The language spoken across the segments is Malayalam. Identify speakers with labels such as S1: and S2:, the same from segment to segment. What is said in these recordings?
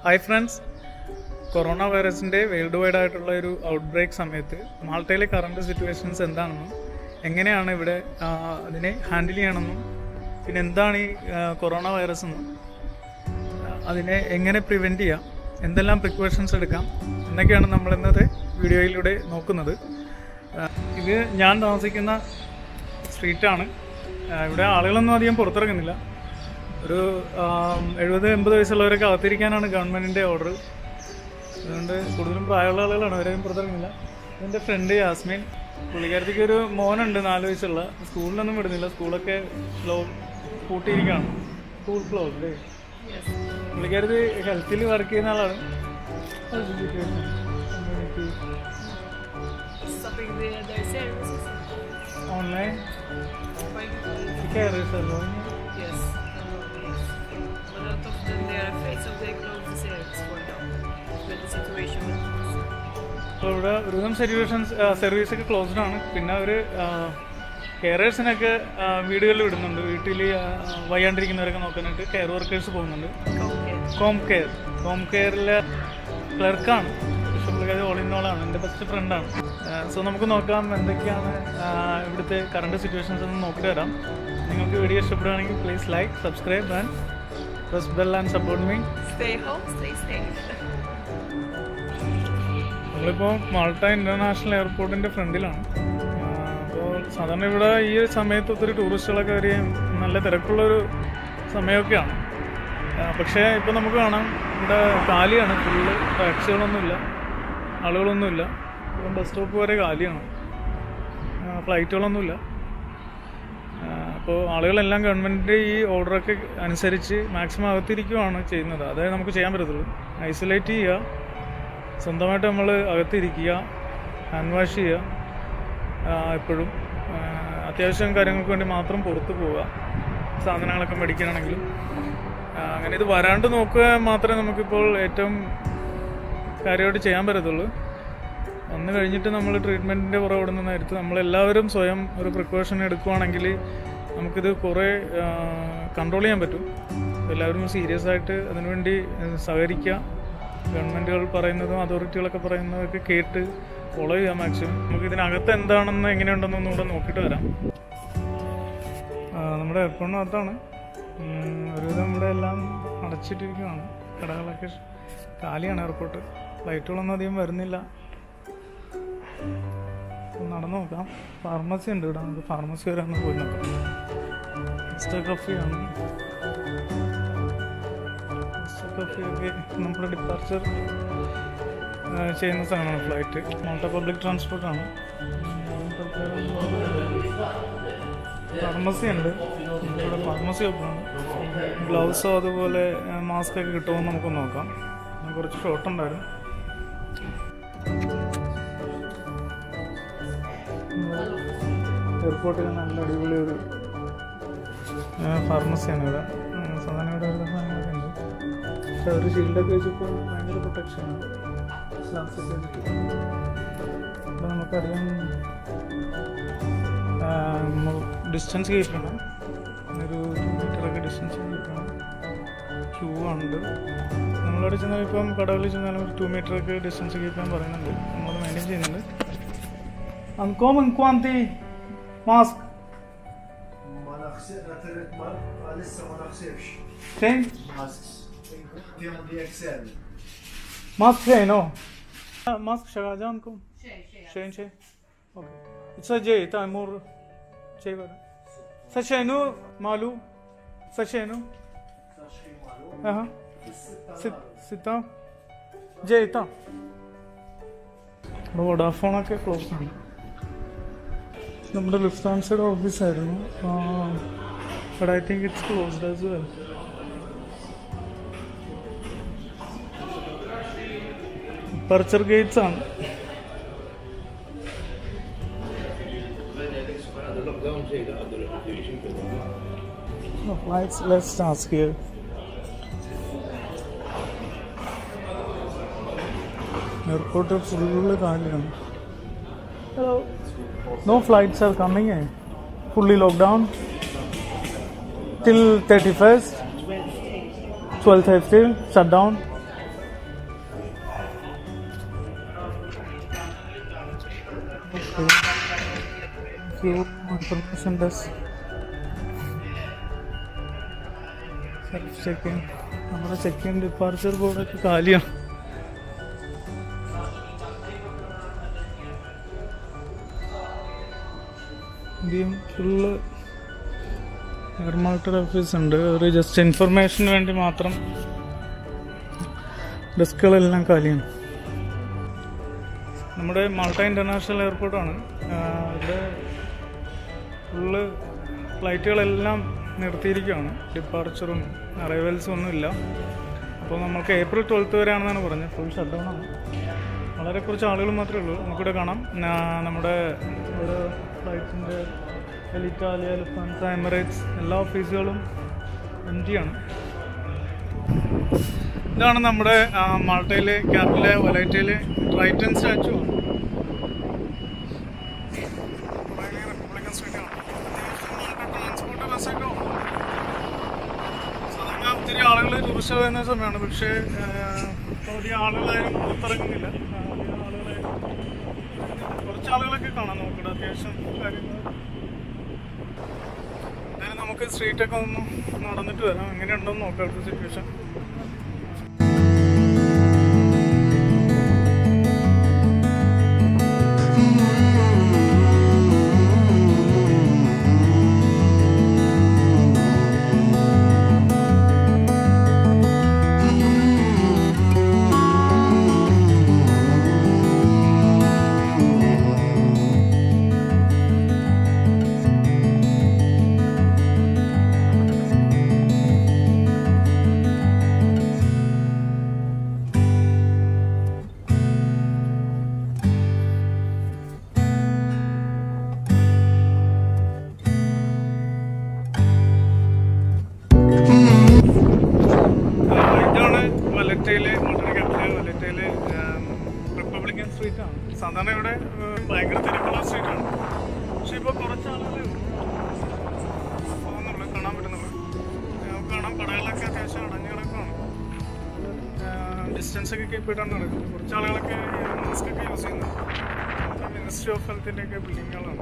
S1: ഹായ് ഫ്രണ്ട്സ്, കൊറോണ വൈറസിൻ്റെ വേൾഡ് വൈഡ് ആയിട്ടുള്ള ഒരു ഔട്ട്ബ്രേക്ക് സമയത്ത് മാൾട്ടയിലെ കറണ്ട് സിറ്റുവേഷൻസ് എന്താണെന്നും എങ്ങനെയാണ് ഇവിടെ അതിനെ ഹാൻഡിൽ ചെയ്യണമെന്നും പിന്നെ എന്താണ് ഈ കൊറോണ വൈറസ് എന്നും അതിനെ എങ്ങനെ പ്രിവെൻറ്റ് ചെയ്യാം, എന്തെല്ലാം പ്രിക്കോഷൻസ് എടുക്കാം എന്നൊക്കെയാണ് നമ്മൾ ഇന്നത്തെ വീഡിയോയിലൂടെ നോക്കുന്നത്. ഇത് ഞാൻ താമസിക്കുന്ന സ്ട്രീറ്റാണ്. ഇവിടെ ആളുകളൊന്നും അധികം പുറത്തിറങ്ങുന്നില്ല. ഒരു 70-80 വയസ്സുള്ളവരൊക്കെ അകത്തിരിക്കാനാണ് ഗവൺമെൻറ്റിൻ്റെ ഓർഡർ. അതുകൊണ്ട് കൂടുതലും പ്രായമുള്ള ആളുകളാണ്, അവരെയും പുറത്തിറങ്ങില്ല. എൻ്റെ ഫ്രണ്ട് യാസ്മിൻ, പുള്ളിക്കാരത്തേക്ക് ഒരു മോനുണ്ട് 4 വയസ്സുള്ള. സ്കൂളിലൊന്നും വിടുന്നില്ല, സ്കൂളൊക്കെ പൂട്ടിയിരിക്കുകയാണ്. സ്കൂൾ ക്ലോസ് അല്ലേ? പുള്ളിക്കാരത്ത് ഹെൽത്തിൽ വർക്ക് ചെയ്യുന്ന ആളാണ്. ഓൺലൈൻ അപ്പോൾ ഇവിടെ ഒരുവിധം സർവീസൊക്കെ ക്ലോസ്ഡ് ആണ്. പിന്നെ അവർ കെയറേഴ്സിനൊക്കെ വീടുകളിൽ വിടുന്നുണ്ട്. വീട്ടിൽ വയ്യാണ്ടിരിക്കുന്നവരൊക്കെ നോക്കാനായിട്ട് കെയർ വർക്കേഴ്സ് പോകുന്നുണ്ട്. ഹോം കെയറിലെ ക്ലർക്കാണ്. പുള്ളിക്കാരി ഓൾ ഇൻ ഓൾ ആണ്, എൻ്റെ ബെസ്റ്റ് ഫ്രണ്ടാണ്. സോ നമുക്ക് നോക്കാം എന്തൊക്കെയാണ് ഇവിടുത്തെ കറണ്ട് സിറ്റുവേഷൻസ് എന്ന് നോക്കിയിട്ട് വരാം. നിങ്ങൾക്ക് വീഡിയോ ഇഷ്ടപ്പെടുകയാണെങ്കിൽ please like, subscribe and press bell and support me. നമ്മളിപ്പോൾ മാൾട്ട ഇൻ്റർനാഷണൽ എയർപോർട്ടിൻ്റെ ഫ്രണ്ടിലാണ്. അപ്പോൾ സാധാരണ ഇവിടെ ഈ സമയത്ത് ഒത്തിരി ടൂറിസ്റ്റുകളൊക്കെ വരികയും നല്ല തിരക്കുള്ളൊരു സമയമൊക്കെയാണ്. പക്ഷേ ഇപ്പോൾ നമുക്ക് കാണാം ഇവിടെ കാലിയാണ്, ഫുള്ള് ടാക്സികളൊന്നുമില്ല, ആളുകളൊന്നുമില്ല. ബസ് സ്റ്റോപ്പ് വരെ കാലിയാണ്, ഫ്ലൈറ്റുകളൊന്നുമില്ല. അപ്പോൾ ആളുകളെല്ലാം ഗവൺമെൻറ്റിൻ്റെ ഈ ഓർഡറൊക്കെ അനുസരിച്ച് മാക്സിമം അകത്തിരിക്കുകയാണ് ചെയ്യുന്നത്. അതേ നമുക്ക് ചെയ്യാൻ പറ്റത്തുള്ളൂ. ഐസൊലേറ്റ് ചെയ്യുക, സ്വന്തമായിട്ട് നമ്മൾ അകത്തിരിക്കുക, ഹാൻഡ് വാഷ് ചെയ്യുക, എപ്പോഴും അത്യാവശ്യം കാര്യങ്ങൾക്ക് വേണ്ടി മാത്രം പുറത്ത് പോവുക, സാധനങ്ങളൊക്കെ മേടിക്കാനാണെങ്കിലും. അങ്ങനെ ഇത് വരാണ്ട് നോക്കുക മാത്രമേ നമുക്കിപ്പോൾ ഏറ്റവും കാര്യമായിട്ട് ചെയ്യാൻ പറ്റത്തുള്ളൂ. വന്നു കഴിഞ്ഞിട്ട് നമ്മൾ ട്രീറ്റ്മെൻറ്റിൻ്റെ പുറകെ നേരത്ത് നമ്മളെല്ലാവരും സ്വയം ഒരു പ്രിക്കോഷൻ എടുക്കുകയാണെങ്കിൽ നമുക്കിത് കുറേ കൺട്രോൾ ചെയ്യാൻ പറ്റും. എല്ലാവരും സീരിയസ് ആയിട്ട് അതിനുവേണ്ടി സഹകരിക്കുക. ഗവൺമെൻറ്റുകൾ പറയുന്നതും അതോറിറ്റികളൊക്കെ പറയുന്നതൊക്കെ കേട്ട് ഫോളോ ചെയ്യാം മാക്സിമം. നമുക്ക് ഇതിനകത്ത് എന്താണെന്ന് എങ്ങനെയുണ്ടെന്നൊന്നും കൂടെ നോക്കിയിട്ട് വരാം. നമ്മുടെ എയർപോർട്ടിനകത്താണ്. ഒരുവിധം ഇവിടെ എല്ലാം അടച്ചിട്ടിരിക്കുകയാണ്. കടകളൊക്കെ കാലിയാണ് എയർപോർട്ട്. ഫ്ലൈറ്റുകളൊന്നും അധികം വരുന്നില്ല. നടന്നു നോക്കാം. ഫാർമസി ഉണ്ട് ഇവിടെ, നമുക്ക് ഫാർമസി വരെ ഒന്ന് പോയി നോക്കാം. കഫിയാണ്. കഫിയൊക്കെ നമ്മുടെ ഡിപ്പാർച്ചർ ചെയ്യുന്ന സാധനമാണ് ഫ്ലൈറ്റ്. മാൾട്ട പബ്ലിക് ട്രാൻസ്പോർട്ടാണ്. ഫാർമസി ഉണ്ട്, ഇവിടെ ഫാർമസി ഓപ്പണാണ്. ഗ്ലൗസോ അതുപോലെ മാസ്കൊക്കെ കിട്ടുമോ എന്ന് നമുക്ക് നോക്കാം. കുറച്ച് ഷോർട്ട് ഉണ്ടായിരുന്നു. എയർപോർട്ടിൽ നല്ല അടിപൊളി ഒരു ഫാർമസിയാണ് ഇവിടെ. സാധാരണ ഇവിടെ ഉള്ള സാധനങ്ങളൊക്കെ ഉണ്ട്. പക്ഷെ അവർ ഷീൽഡൊക്കെ വെച്ചപ്പോൾ ഭയങ്കര പ്രൊട്ടക്ഷനാണ്. അപ്പോൾ നമുക്കറിയാം ഡിസ്റ്റൻസ് കീപ്പ് ചെയ്യണം. ഒരു 2 മീറ്ററൊക്കെ ഡിസ്റ്റൻസ് കീപ്പ് ചെയ്യണം. ക്യൂ ഉണ്ട്. നമ്മളവിടെ ചെന്നാൽ ഇപ്പം കടകളിൽ ചെന്നാലും ഒരു 2 മീറ്ററൊക്കെ ഡിസ്റ്റൻസ് കീപ്പ് ചെയ്യാൻ പറയുന്നുണ്ട്. നമ്മളത് മെയിൻറ്റെയിൻ ചെയ്യുന്നുണ്ട്. Ankom quanti mask?
S2: ما لسه ما نخسرش.
S1: فين؟
S2: ماسك. دي اكسل.
S1: ماسك فين هو؟ ماسك شغال عندكم؟ شيء. اوكي. تسجل تامور شيء بره. سشينو مالو. سشينو. اها. 6 جيتا. വോഡാഫോണൊക്കെ ക്ലോസ് ആണ്. നമ്മുടെ ലുഫ്താൻസയുടെ ഓഫീസായിരുന്നു. But I think it's closed as well. Departure gates ആണ്. Flights, let's ask here. Airport full കാലിയാണ്. Hello. No flights are coming in. Fully locked down till 31st. 12th April, shut down. Information desk, self checking. നമ്മുടെ ചെക്കിങ് ഡിപ്പാർച്ചർ ബോർഡൊക്കെ കാലിയാണ്. ഇതും ഫുള്ള് എയർ മാൾട്ടർ ഓഫീസ് ഉണ്ട്. ഒരു ജസ്റ്റ് ഇൻഫർമേഷന് വേണ്ടി മാത്രം ഡെസ്കുകളെല്ലാം കാലിയാണ്. നമ്മുടെ മാൾട്ട ഇൻ്റർനാഷണൽ എയർപോർട്ടാണ്. ഇവിടെ ഫുള്ള് ഫ്ലൈറ്റുകളെല്ലാം നിർത്തിയിരിക്കുകയാണ്. ഡിപ്പാർച്ചറും അറൈവൽസും ഒന്നുമില്ല. അപ്പോൾ നമുക്ക് ഏപ്രിൽ 12 വരെയാണെന്നാണ് പറഞ്ഞത്. ഫുൾ ഷട്ട് ഡൗൺ ആണ്. വളരെ കുറച്ച് ആളുകൾ മാത്രമേ ഉള്ളൂ. നമുക്കിവിടെ കാണാം നമ്മുടെ ഓരോ ഫ്ലൈറ്റ്സിൻ്റെ എലിറ്റാലിയ, ലുഫ്താൻസ, എമിറേറ്റ്സ് എല്ലാ ഓഫീസുകളും എംറ്റിയാണ്. ഇതാണ് നമ്മുടെ മാൾട്ടയിലെ ക്യാപിറ്റലെ വലൈറ്റയിലെ ട്രൈറ്റൻ സ്റ്റാച്ചു. റിപ്പബ്ലിക്കൻ സ്ട്രീറ്റാണ്. ട്രാൻസ്പോർട്ട് ബസ്സൊക്കെ സാധാരണ ഒത്തിരി ആളുകൾ ടൂറിസ്റ്റ് വരുന്ന സമയമാണ്. പക്ഷേ വലിയ ആളുകളാരും പുറത്തിറങ്ങുന്നില്ല. കുറച്ച് ആളുകളൊക്കെ കാണാം നമുക്കിവിടെ. അത്യാവശ്യം കാര്യങ്ങൾ. എന്തായാലും നമുക്ക് സ്ട്രീറ്റൊക്കെ ഒന്ന് നടന്നിട്ട് വരാം. എങ്ങനെയുണ്ടെന്ന് നോക്കാം അടുത്ത സിറ്റുവേഷൻ. വലൈറ്റയിലെ റിപ്പബ്ലിക്കൻ സ്ട്രീറ്റാണ്. സാധാരണ ഇവിടെ ഭയങ്കര തിരക്കുള്ള സ്ട്രീറ്റാണ്. പക്ഷെ ഇപ്പോൾ കുറച്ച് ആളുകൾ പോകുന്നുള്ളൂ, കാണാൻ പറ്റുന്നുള്ളൂ. നമുക്ക് കാണാം കടകളിലൊക്കെ അത്യാവശ്യം അടഞ്ഞു കിടക്കുകയാണ്. ഡിസ്റ്റൻസ് ഒക്കെ കീപ്പ് ചെയ്തിട്ടാണ് നടക്കുന്നത്. കുറച്ച് ആളുകളൊക്കെ മാസ്ക് ഒക്കെ യൂസ് ചെയ്യുന്നത്. മിനിസ്ട്രി ഓഫ് ഹെൽത്തിൻ്റെ ഒക്കെ ബിൽഡിങ്ങുകളാണ്.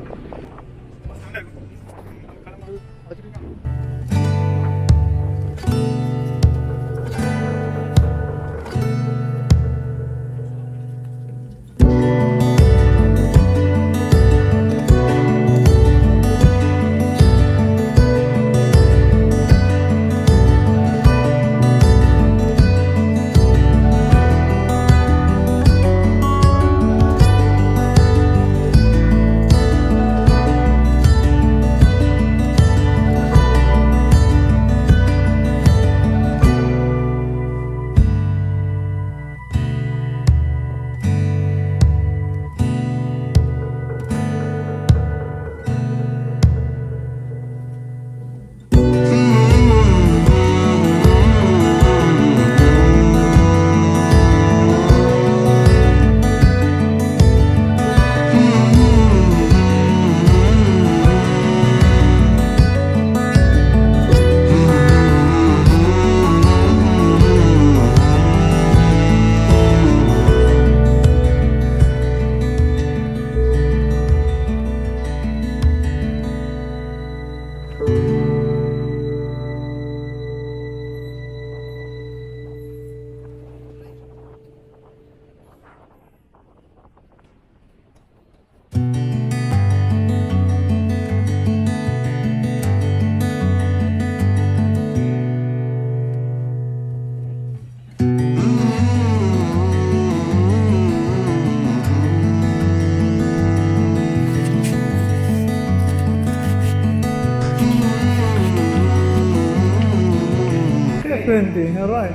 S1: Right.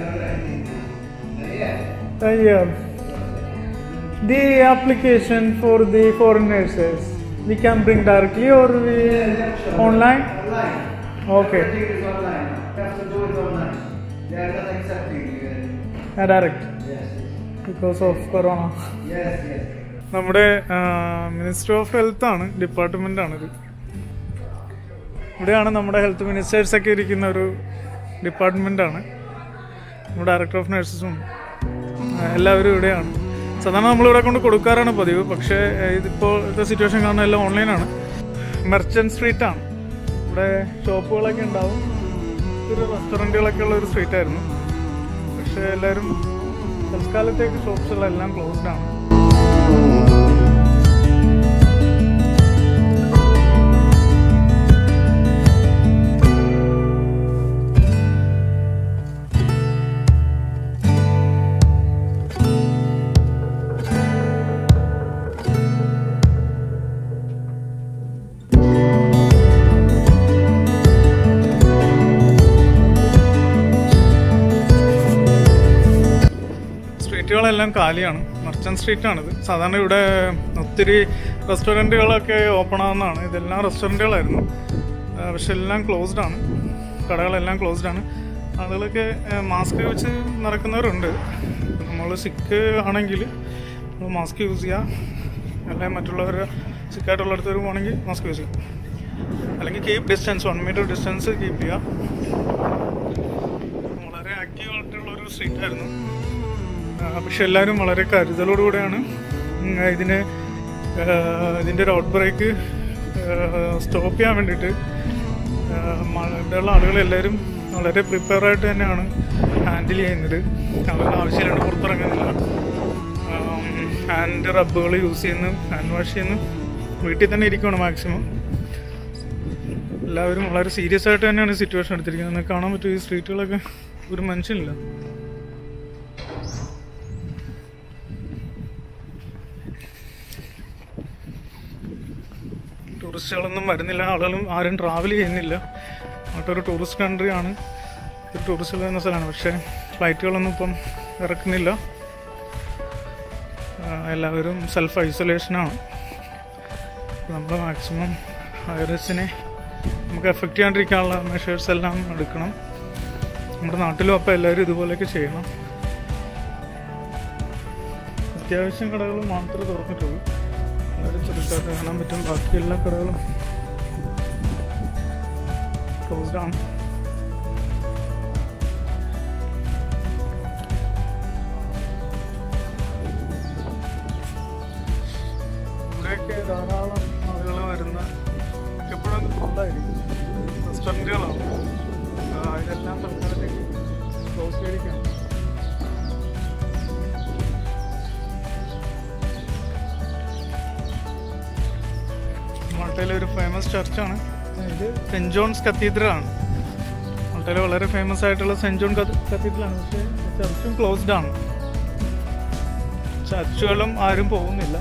S1: The application for the foreign nurses, we can bring directly or we online? Okay.
S2: Online. You have to do it online. They are not accepting
S1: Direct.
S2: Yes.
S1: Because of corona.
S2: Yes.
S1: നമ്മുടെ മിനിസ്ട്രി ഓഫ് ഹെൽത്ത് ആണ്, ഡിപ്പാർട്ട്മെന്റ് ആണിത്. ഇവിടെയാണ് നമ്മുടെ ഹെൽത്ത് മിനിസ്റ്റേഴ്സൊക്കെ ഇരിക്കുന്ന ഒരു ഡിപ്പാർട്ട്മെന്റ് ആണ്. നമ്മുടെ ഡയറക്ടർ ഓഫ് നഴ്സസും എല്ലാവരും ഇവിടെയാണ്. സാധാരണ നമ്മളിവിടെ കൊണ്ട് കൊടുക്കാറാണ് പതിവ്. പക്ഷേ ഇതിപ്പോഴത്തെ സിറ്റുവേഷൻ കാരണം എല്ലാം ഓൺലൈനാണ്. മെർച്ചൻ്റ് സ്ട്രീറ്റാണ്. ഇവിടെ ഷോപ്പുകളൊക്കെ ഉണ്ടാവും, ഒരു റെസ്റ്റോറൻറ്റുകളൊക്കെ ഉള്ള ഒരു സ്ട്രീറ്റായിരുന്നു. പക്ഷേ എല്ലാവരും തൽക്കാലത്തേക്ക് ഷോപ്സുകളെല്ലാം ക്ലോസ്ഡ് ആണ്. സ്ട്രീറ്റുകളെല്ലാം കാലിയാണ്. മെർച്ചൻ്റ് സ്ട്രീറ്റാണിത്. സാധാരണ ഇവിടെ ഒത്തിരി റെസ്റ്റോറൻറ്റുകളൊക്കെ ഓപ്പൺ ആവുന്നതാണ്. ഇതെല്ലാം റെസ്റ്റോറൻറ്റുകളായിരുന്നു, പക്ഷെ എല്ലാം ക്ലോസ്ഡ് ആണ്. കടകളെല്ലാം ക്ലോസ്ഡ് ആണ്. ആളുകളൊക്കെ മാസ്ക് വെച്ച് നടക്കുന്നവരുണ്ട്. നമ്മൾ സിക്ക് ആണെങ്കിൽ നമ്മൾ മാസ്ക് യൂസ് ചെയ്യുക, അല്ലെങ്കിൽ മറ്റുള്ളവർ സിക്കായിട്ടുള്ളടത്ത് വരുവാണെങ്കിൽ മാസ്ക് യൂസ് ചെയ്യുക, അല്ലെങ്കിൽ keep distance 1 metre distance keep ചെയ്യുക. വളരെ ആക്റ്റീവായിട്ടുള്ളൊരു സ്ട്രീറ്റായിരുന്നു. പക്ഷെ എല്ലാവരും വളരെ കരുതലോടുകൂടെയാണ് ഇതിൻ്റെ ഒരു ഔട്ട് ബ്രേക്ക് സ്റ്റോപ്പ് ചെയ്യാൻ വേണ്ടിയിട്ട് ഇവിടെയുള്ള ആളുകളെല്ലാവരും വളരെ പ്രിപ്പയറായിട്ട് തന്നെയാണ് ഹാൻഡിൽ ചെയ്യുന്നത്. അവരുടെ ആവശ്യമില്ലാണ്ട് പുറത്തിറങ്ങുന്നില്ല. ഹാൻഡ് റബ്ബുകൾ യൂസ് ചെയ്യുന്നു, ഹാൻഡ് വാഷ് ചെയ്യുന്നു, വീട്ടിൽ തന്നെ ഇരിക്കുകയാണ് മാക്സിമം. എല്ലാവരും വളരെ സീരിയസ് ആയിട്ട് തന്നെയാണ് സിറ്റുവേഷൻ എടുത്തിരിക്കുന്നത്. കാണാൻ പറ്റും ഈ സ്ട്രീറ്റുകളൊക്കെ ഒരു മനുഷ്യനില്ല. ടൂറിസ്റ്റുകളൊന്നും വരുന്നില്ല, ആളുകളും ആരും ട്രാവൽ ചെയ്യുന്നില്ല. അങ്ങോട്ടൊരു ടൂറിസ്റ്റ് കൺട്രിയാണ്, ഒരു ടൂറിസ്റ്റുകൾ എന്ന സ്ഥലമാണ്. പക്ഷേ ഫ്ലൈറ്റുകളൊന്നും ഇപ്പം ഇറക്കുന്നില്ല. എല്ലാവരും സെൽഫ് ഐസൊലേഷനാണ്. നമ്മൾ മാക്സിമം വൈറസിനെ നമുക്ക് എഫക്റ്റ് ചെയ്യാണ്ടിരിക്കാനുള്ള മെഷേഴ്സ് എല്ലാം എടുക്കണം. നമ്മുടെ നാട്ടിലും അപ്പോൾ എല്ലാവരും ഇതുപോലെയൊക്കെ ചെയ്യണം. അത്യാവശ്യം കടകൾ മാത്രമേ തുറന്നിട്ടുള്ളൂ. വളരെ ചെറുതായിട്ട് കാണാൻ പറ്റും. ബാക്കി എല്ലാ കടകളും ക്ലോസ്ഡ് ആണ്. ഇവിടെയൊക്കെ ധാരാളം ആളുകൾ വരുന്ന എപ്പോഴും ഫുഡായിരിക്കും. റെസ്റ്റോറൻറ്റുകളാണ്. ഇതെല്ലാം തൽക്കാലത്തേക്ക് ക്ലോസ് ചെയ്തിരിക്കുകയാണ്. മാൾട്ടയിലെ ഒരു ഫേമസ് ചർച്ചാണ് ഇത്. Saint John's കത്തീഡ്രലാണ്. മാൾട്ടയിലെ വളരെ ഫേമസ് ആയിട്ടുള്ള സെൻറ്റ് ജോൺ കത്തീഡ്രലാണ്. പക്ഷേ ചർച്ചും ക്ലോസ്ഡ് ആണ്. ചർച്ചുകളും ആരും പോകുന്നില്ല.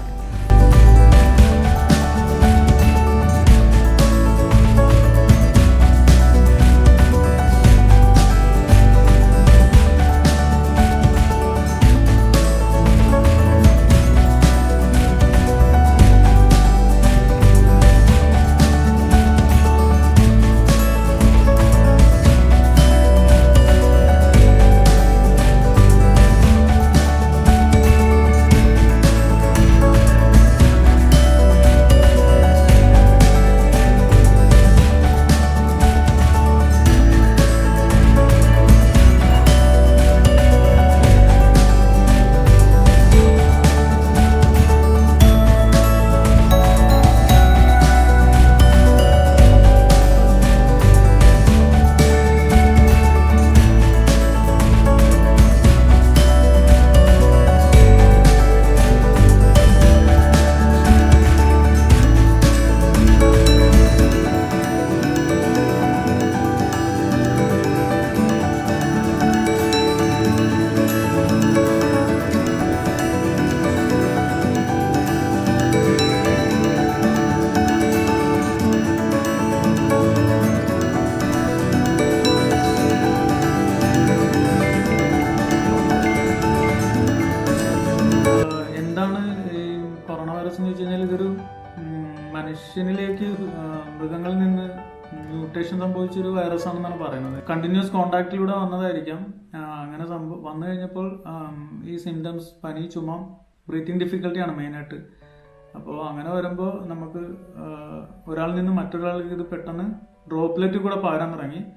S1: മനുഷ്യനിലേക്ക് മൃഗങ്ങളിൽ നിന്ന് മ്യൂട്ടേഷൻ സംഭവിച്ചൊരു വൈറസ് ആണെന്നാണ് പറയുന്നത്. കണ്ടിന്യൂസ് കോണ്ടാക്റ്റിലൂടെ വന്നതായിരിക്കാം. അങ്ങനെ വന്നു കഴിഞ്ഞപ്പോൾ ഈ സിംറ്റംസ് പനി, ചുമ, ബ്രീത്തിങ് ഡിഫിക്കൽട്ടിയാണ് മെയിനായിട്ട്. അപ്പോൾ അങ്ങനെ വരുമ്പോൾ നമുക്ക് ഒരാളിൽ നിന്ന് മറ്റൊരാൾക്ക് ഇത് പെട്ടെന്ന് ഡ്രോപ്ലെറ്റ് കൂടെ പകരാൻ തുടങ്ങി.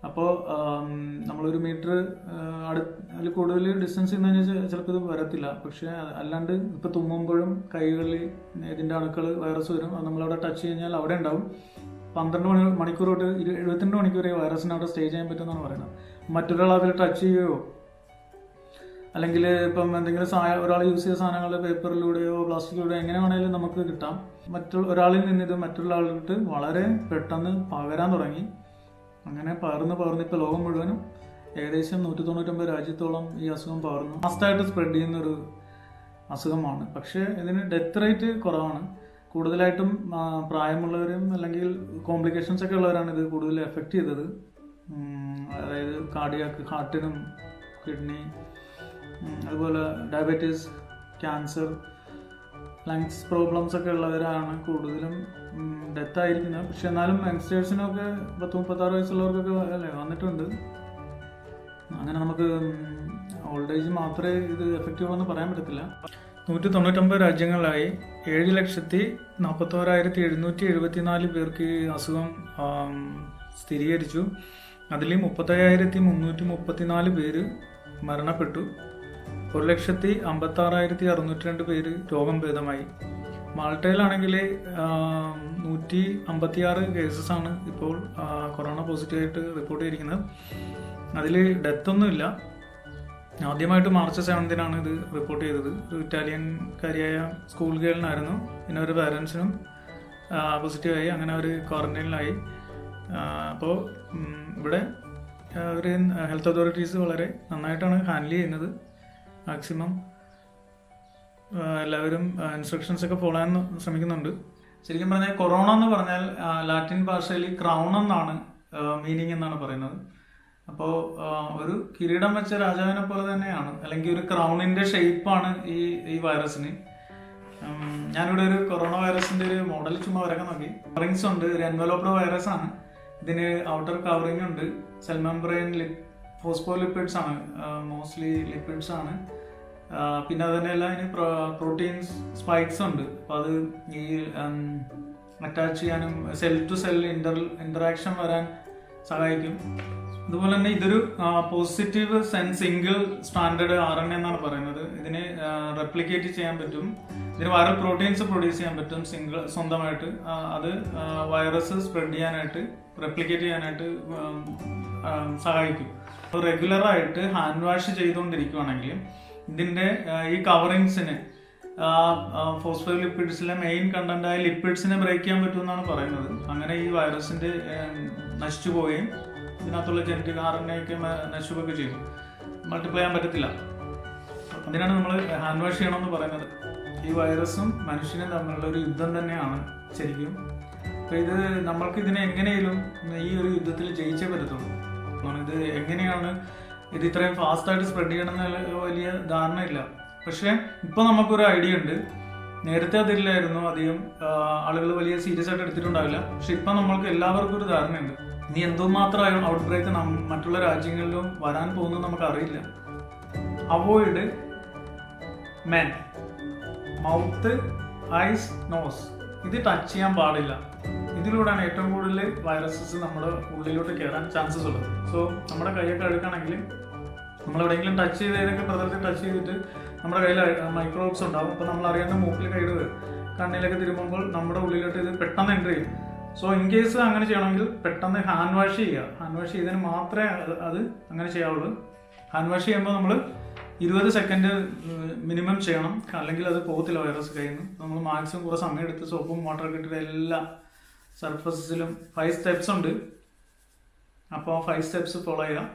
S1: അപ്പോൾ നമ്മളൊരു മീറ്റർ അതിൽ കൂടുതൽ ഡിസ്റ്റൻസ് നിന്ന് കഴിഞ്ഞാൽ ചിലപ്പോൾ ഇത് വരത്തില്ല. പക്ഷെ അല്ലാണ്ട് ഇപ്പോൾ തുമ്മുമ്പോഴും കൈകളിൽ ഇതിൻ്റെ അണുക്കൾ വൈറസ് വരും. അത് നമ്മളവിടെ ടച്ച് കഴിഞ്ഞാൽ അവിടെ ഉണ്ടാവും. 12 മണിക്കൂർ തൊട്ട് 72 മണിക്കൂർ വരെ വൈറസിന് അവിടെ സ്റ്റേ ചെയ്യാൻ പറ്റുമെന്നാണ് പറയുന്നത്. മറ്റൊരാൾ അതിൽ ടച്ച് ചെയ്യുകയോ അല്ലെങ്കിൽ ഇപ്പം എന്തെങ്കിലും ഒരാൾ യൂസ് ചെയ്ത സാധനങ്ങൾ പേപ്പറിലൂടെയോ പ്ലാസ്റ്റിക്കിലൂടെയോ എങ്ങനെ വേണമെങ്കിലും നമുക്ക് കിട്ടാം. ഒരാളിൽ നിന്ന് ഇത് മറ്റുള്ള ആളുകൾക്ക് വളരെ പെട്ടെന്ന് പകരാൻ തുടങ്ങി. അങ്ങനെ പകർന്ന് ഇപ്പോൾ ലോകം മുഴുവനും ഏകദേശം 199 രാജ്യത്തോളം ഈ അസുഖം പകർന്നു. ഫാസ്റ്റായിട്ട് സ്പ്രെഡ് ചെയ്യുന്നൊരു അസുഖമാണ്. പക്ഷേ ഇതിന് ഡെത്ത് റേറ്റ് കുറവാണ്. കൂടുതലായിട്ടും പ്രായമുള്ളവരും അല്ലെങ്കിൽ കോംപ്ലിക്കേഷൻസ് ഒക്കെ ഉള്ളവരാണ് ഇത് കൂടുതൽ എഫക്റ്റ് ചെയ്തത്. അതായത് ഹാർട്ടിനും കിഡ്നി, അതുപോലെ ഡയബറ്റീസ്, ക്യാൻസർ, ലങ്സ് പ്രോബ്ലംസ് ഒക്കെ ഉള്ളവരാണ് കൂടുതലും ഡെത്ത് ആയിരിക്കുന്നത്. പക്ഷെ എന്നാലും യങ്സ്റ്റേഴ്സിനൊക്കെ 30-36 വയസ്സുള്ളവർക്കൊക്കെ അല്ലേ വന്നിട്ടുണ്ട്. അങ്ങനെ നമുക്ക് ഓൾഡ് ഏജ് മാത്രമേ ഇത് എഫക്റ്റീവ് ആണെന്ന് പറയാൻ പറ്റത്തില്ല. 199 രാജ്യങ്ങളിലായി 7,41,774 പേർക്ക് ഈ അസുഖം സ്ഥിരീകരിച്ചു. അതിൽ 35,334 പേര് മരണപ്പെട്ടു. 1,56,602 പേര് രോഗം ഭേദമായി. മാൾട്ടയിലാണെങ്കിൽ 156 കേസസ് ആണ് ഇപ്പോൾ കൊറോണ പോസിറ്റീവായിട്ട് റിപ്പോർട്ട് ചെയ്തിരിക്കുന്നത്. അതിൽ ഡെത്തൊന്നുമില്ല. ആദ്യമായിട്ട് മാർച്ച് 7-നാണ് ഇത് റിപ്പോർട്ട് ചെയ്തത്. ഒരു ഇറ്റാലിയൻകാരിയായ സ്കൂൾ ഗേളിനായിരുന്നു. പിന്നെ ഒരു പാരൻസിനും പോസിറ്റീവായി. അങ്ങനെ അവർ ക്വാറന്റൈനിലായി. അപ്പോൾ ഇവിടെ ഒരു ഹെൽത്ത് അതോറിറ്റീസ് വളരെ നന്നായിട്ടാണ് ഹാൻഡിൽ ചെയ്യുന്നത്. മാക്സിമം എല്ലാവരും ഇൻസ്ട്രക്ഷൻസ് ഒക്കെ ഫോളോ ചെയ്യാൻ ശ്രമിക്കുന്നുണ്ട്. ശരിക്കും പറഞ്ഞാൽ കൊറോണ എന്ന് പറഞ്ഞാൽ ലാറ്റിൻ ഭാഷയിൽ ക്രൗൺ എന്നാണ് മീനിങ് എന്നാണ് പറയുന്നത്. അപ്പോൾ ഒരു കിരീടം വെച്ച രാജാവിനെ പോലെ തന്നെയാണ്, അല്ലെങ്കിൽ ഒരു ക്രൗണിന്റെ ഷേപ്പാണ് ഈ വൈറസിന്. ഞാനിവിടെ ഒരു കൊറോണ വൈറസിന്റെ ഒരു മോഡൽ ചുമ്മാ വരക്കാൻ നോക്കി. കവറിങ്സ് ഉണ്ട്. ഒരു എൻവലോപ്ഡ് വൈറസ് ആണ്. ഇതിന് ഔട്ടർ കവറിംഗ് ഉണ്ട്. സെൽ മെംബ്രെയിൻ ഫോസ്ഫോലിപ്പിഡ്സ് ആണ്, മോസ്റ്റ്ലി ലിപ്പിഡ്സ് ആണ്. പിന്നെ അത് തന്നെയല്ല, ഇതിന് പ്രോട്ടീൻസ് സ്പൈക്സ് ഉണ്ട്. അപ്പോൾ അത് ഈ അറ്റാച്ച് ചെയ്യാനും സെൽ ടു സെൽ ഇന്ററാക്ഷൻ വരാൻ സഹായിക്കും. അതുപോലെ തന്നെ ഇതൊരു പോസിറ്റീവ് സിംഗിൾ സ്റ്റാൻഡേർഡ് RNA എന്നാണ് പറയുന്നത്. ഇതിന് റെപ്ലിക്കേറ്റ് ചെയ്യാൻ പറ്റും. ഇതിന് വൈറൽ പ്രോട്ടീൻസ് പ്രൊഡ്യൂസ് ചെയ്യാൻ പറ്റും സ്വന്തമായിട്ട്. അത് വൈറസ് സ്പ്രെഡ് ചെയ്യാനായിട്ട്, റെപ്ലിക്കേറ്റ് ചെയ്യാനായിട്ട് സഹായിക്കും. റെഗുലറായിട്ട് ഹാൻഡ് വാഷ് ചെയ്തുകൊണ്ടിരിക്കുകയാണെങ്കിൽ ഇതിന്റെ ഈ കവറിങ്സിന് ഫോസ്ഫോലിപ്പിഡ്സിലെ മെയിൻ കണ്ടന്റായ ലിപ്പിഡ്സിനെ ബ്രേക്ക് ചെയ്യാൻ പറ്റുമെന്നാണ് പറയുന്നത്. അങ്ങനെ ഈ വൈറസിന്റെ നശിച്ചു പോവുകയും ഇതിനകത്തുള്ള ജനറ്റിക് RNA ഒക്കെ നശിക്കുകയൊക്കെ ചെയ്യും. മൾട്ടിപ്ലൈ ചെയ്യാൻ പറ്റത്തില്ല. അതിനാണ് നമ്മൾ ഹാൻഡ് വാഷ് ചെയ്യണമെന്ന് പറയുന്നത്. ഈ വൈറസും മനുഷ്യനും തമ്മിലുള്ള ഒരു യുദ്ധം തന്നെയാണ് ശരിക്കും. അപ്പോൾ നമ്മൾക്ക് ഇതിനെ എങ്ങനെയും ഈ ഒരു യുദ്ധത്തിൽ ജയിച്ചേ പറ്റത്തുള്ളൂ. ഇത് എങ്ങനെയാണ് ഇത് ഇത്രയും ഫാസ്റ്റായിട്ട് സ്പ്രെഡ് ചെയ്യണമെന്ന് വലിയ ധാരണയില്ല. പക്ഷെ ഇപ്പൊ നമുക്കൊരു ഐഡിയ ഉണ്ട്. നേരത്തെ അതില്ലായിരുന്നു. അധികം ആളുകൾ വലിയ സീരിയസ് ആയിട്ട് എടുത്തിട്ടുണ്ടാവില്ല. പക്ഷെ ഇപ്പൊ നമ്മൾക്ക് എല്ലാവർക്കും ഒരു ധാരണയുണ്ട്. ഇനി എന്തുമാത്രം ഔട്ട് ബ്രേക്ക് മറ്റുള്ള രാജ്യങ്ങളിലും വരാൻ പോകുന്നത് നമുക്ക് അറിയില്ല. Avoid men, mouth, eyes, nose ഇത് ടച്ച് ചെയ്യാൻ പാടില്ല. ഇതിലൂടെയാണ് ഏറ്റവും കൂടുതൽ വൈറസസ് നമ്മുടെ ഉള്ളിലോട്ട് കയറാൻ ചാൻസസ് ഉള്ളത്. സോ നമ്മുടെ കൈയൊക്കെ അഴുക്കാണെങ്കിൽ നമ്മൾ എവിടെയെങ്കിലും ടച്ച് ചെയ്തതൊക്കെ പ്രതലത്തിൽ ടച്ച് ചെയ്തിട്ട് നമ്മുടെ കയ്യിൽ മൈക്രോബ്സ് ഉണ്ടാവും. അപ്പോൾ നമ്മൾ അറിയാണ്ട് മൂക്കിൽ കൈയിടുക, കണ്ണിലൊക്കെ തിരുമ്പുമ്പോൾ നമ്മുടെ ഉള്ളിലോട്ട് ഇത് പെട്ടെന്ന് എൻ്റർ ചെയ്യും. സോ ഇൻ കേസ് അങ്ങനെ ചെയ്യണമെങ്കിൽ പെട്ടെന്ന് ഹാൻഡ് വാഷ് ചെയ്യുക. ഹാൻഡ് വാഷ് ചെയ്തതിന് മാത്രമേ അത് അങ്ങനെ ചെയ്യാവുള്ളൂ. ഹാൻഡ് വാഷ് ചെയ്യുമ്പോൾ നമ്മൾ 20 സെക്കൻഡ് മിനിമം ചെയ്യണം. അല്ലെങ്കിൽ അത് പോകത്തില്ല വൈറസ് കയ്യിൽ നിന്ന്. നമ്മൾ മാക്സിമം കുറേ സമയം എടുത്ത് സോപ്പും വാട്ടറൊക്കെ ഇട്ടിട്ട് എല്ലാ സർഫസിലും 5 സ്റ്റെപ്സ് ഉണ്ട്. അപ്പോൾ 5 സ്റ്റെപ്സ് ഫോളോ ചെയ്യുക.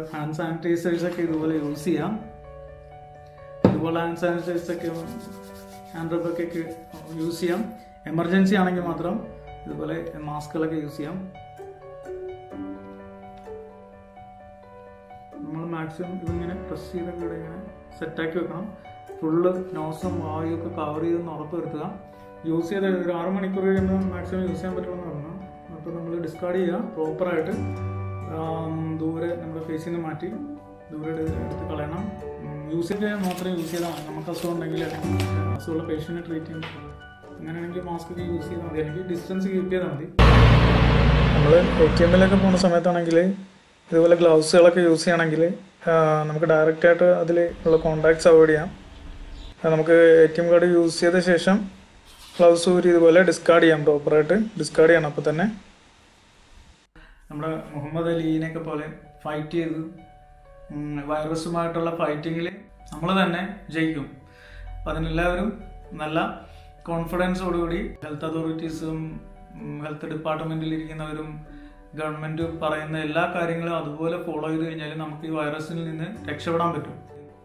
S1: ഹാൻഡ് സാനിറ്റൈസേഴ്സൊക്കെ ഇതുപോലെ യൂസ് ചെയ്യാം. ഇതുപോലെ ഹാൻഡ് സാനിറ്റൈസേഴ്സൊക്കെ ഹാൻഡ് റബ്ബൊക്കെ യൂസ് ചെയ്യാം. എമർജൻസി ആണെങ്കിൽ മാത്രം ഇതുപോലെ മാസ്കുകളൊക്കെ യൂസ് ചെയ്യാം. നമ്മൾ മാക്സിമം ഇതിങ്ങനെ പ്രസ് ചെയ്തൊക്കെ ഇവിടെ ഇങ്ങനെ സെറ്റാക്കി വെക്കണം. ഫുള്ള് നോസും വായുവൊക്കെ കവർ ചെയ്തെന്ന് ഉറപ്പ് വരുത്തുക. യൂസ് ചെയ്ത് ഒരു 6 മണിക്കൂർ കഴിയുമ്പോൾ മാക്സിമം യൂസ് ചെയ്യാൻ പറ്റുമെന്ന് പറഞ്ഞു. അപ്പോൾ നമ്മൾ ഡിസ്കാർഡ് ചെയ്യുക പ്രോപ്പറായിട്ട്. ദൂരെ നമ്മുടെ ഫേസിൽ നിന്ന് മാറ്റി ദൂരെ എടുത്ത് കളയണം. യൂസ് ചെയ്ത് മാത്രമേ യൂസ് ചെയ്താൽ മതി. നമുക്ക് അസുഖം ഉണ്ടെങ്കിൽ അല്ലെങ്കിൽ അസുഖമുള്ള പേഷ്യൻറ്റിനെ ട്രീറ്റ് ചെയ്യാൻ പറ്റും. അങ്ങനെയാണെങ്കിൽ മാസ്ക് യൂസ് ചെയ്താൽ മതി, അല്ലെങ്കിൽ ഡിസ്റ്റൻസ് കീപ്പ് ചെയ്താൽ മതി. നമ്മൾ ATMലൊക്കെ പോകുന്ന സമയത്താണെങ്കിൽ ഇതുപോലെ ഗ്ലൗസുകളൊക്കെ യൂസ് ചെയ്യുകയാണെങ്കിൽ നമുക്ക് ഡയറക്റ്റായിട്ട് അതിൽ ഉള്ള കോണ്ടാക്ട്സ് അവോയ്ഡ് ചെയ്യാം. നമുക്ക് ATM കാർഡ് യൂസ് ചെയ്ത ശേഷം ഗ്ലൗസ് ഊരി ഇതുപോലെ ഡിസ്കാർഡ് ചെയ്യാം. പ്രോപ്പറായിട്ട് ഡിസ്കാർഡ് ചെയ്യണം. അപ്പോൾ തന്നെ നമ്മുടെ മുഹമ്മദ് അലീനെയൊക്കെ പോലെ ഫൈറ്റ് ചെയ്ത് വൈറസുമായിട്ടുള്ള ഫൈറ്റിങ്ങിൽ നമ്മൾ തന്നെ ജയിക്കും. അപ്പം അതിനെല്ലാവരും നല്ല കോൺഫിഡൻസോടുകൂടി ഹെൽത്ത് അതോറിറ്റീസും ഹെൽത്ത് ഡിപ്പാർട്ട്മെൻറ്റിലിരിക്കുന്നവരും ഗവൺമെൻറ് പറയുന്ന എല്ലാ കാര്യങ്ങളും അതുപോലെ ഫോളോ ചെയ്ത് കഴിഞ്ഞാൽ നമുക്ക് ഈ വൈറസിൽ നിന്ന് രക്ഷപ്പെടാൻ പറ്റും.